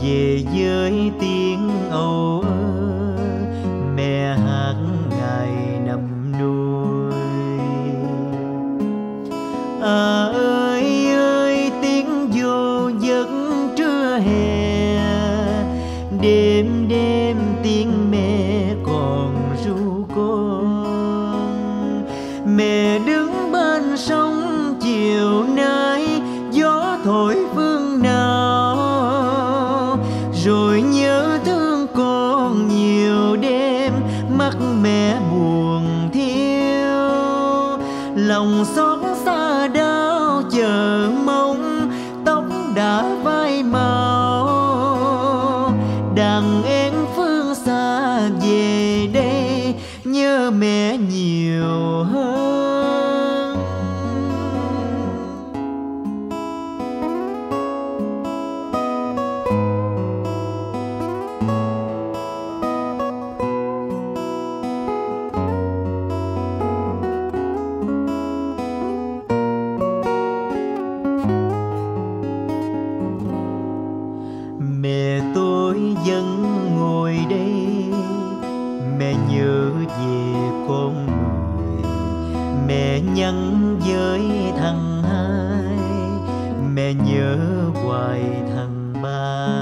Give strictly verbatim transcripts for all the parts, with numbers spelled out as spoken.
về với tiếng âu ơ mẹ hát ngày nằm nuôi. À ơi ơi tiếng vô giấc trưa hè, đêm đêm tiếng mẹ còn ru con. Mẹ đứng bên sông chiều nay gió thổi phương nào, rồi nhớ thương con nhiều đêm mắt mẹ buồn thiêu. Lòng xót xa đau chờ mong tóc đã phai màu, đàn em phương xa về đây nhớ mẹ nhiều hơn. Mẹ tôi vẫn ngồi đây, mẹ nhớ về con người. Mẹ nhắn với thằng hai, mẹ nhớ hoài thằng ba.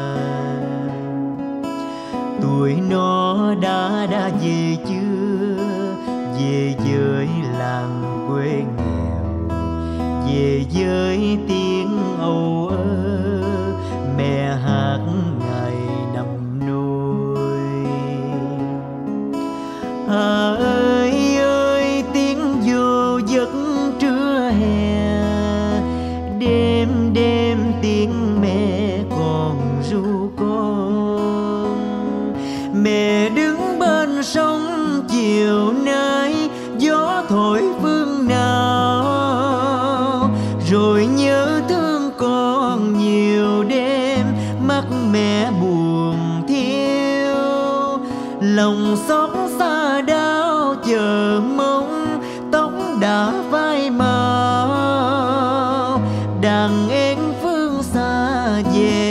Tuổi nó đã đã về chưa, về với làng quê nghèo, về với tiếng âu ơ mẹ hát ngày nằm nuôi. À ơi ơi tiếng vô giấc trưa hè, đêm đêm tiếng mẹ còn ru con. Mẹ đứng bên sông chiều nay gió thổi phương nào, rồi nhớ thương con nhiều đêm mắt mẹ buồn thiêu. Lòng xót xa đau chờ mong tóc đã phai màu, đàn em phương xa về